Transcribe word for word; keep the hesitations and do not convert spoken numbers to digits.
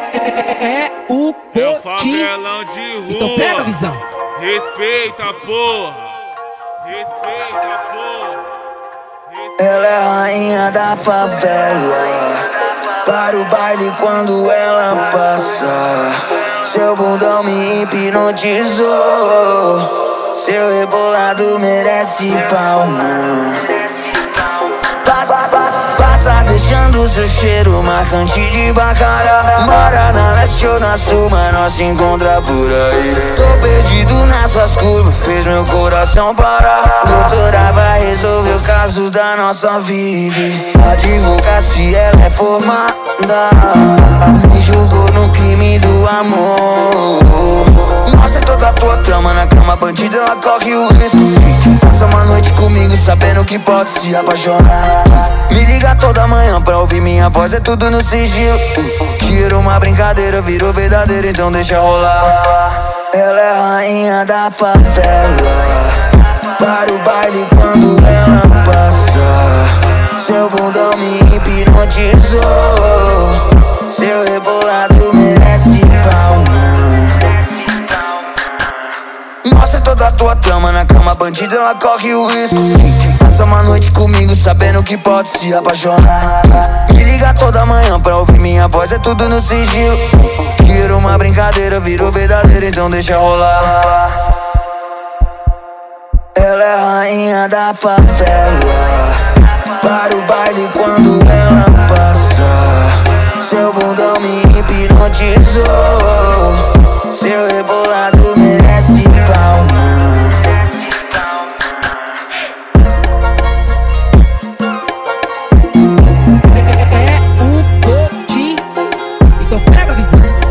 É o É o Cotinho. favelão de rua. Então pega a visão. Respeita, porra. Respeita, porra. Respeita. Ela é a rainha da favela. Para o baile quando ela passa. Seu bundão me hipnotizou. Seu rebolado merece palma. Passa, passa deixando seu cheiro marcante de bacara. Mora na leste ou na sul, mas nós se encontra por aí. Tô perdido nas suas curvas, fez meu coração parar. Doutora vai resolver o caso da nossa vida. Advocacia, ela é formada. Me julgou no crime do amor. Mostra toda a tua trama na cama, bandida, ela corre o risco. Passa uma noite comigo sabendo que pode se apaixonar. Me liga toda manhã pra ouvir minha voz, é tudo no sigilo. Tira uma brincadeira, virou verdadeira, então deixa rolar. Ela é a rainha da favela. Para o baile quando ela passa. Seu bundão me hipnotizou. Seu rebolado merece palma. Mostra toda a tua trama na cama, bandida, ela corre o risco. Passa uma noite comigo sabendo que pode se apaixonar. Me liga toda manhã pra ouvir minha voz, é tudo no sigilo. Tira uma brincadeira, virou verdadeira, então deixa rolar. Ela é a rainha da favela. Para o baile quando ela passa. Seu bundão me hipnotizou. Seu rebolado merece palma. É o Cotinho. Então pega a visão.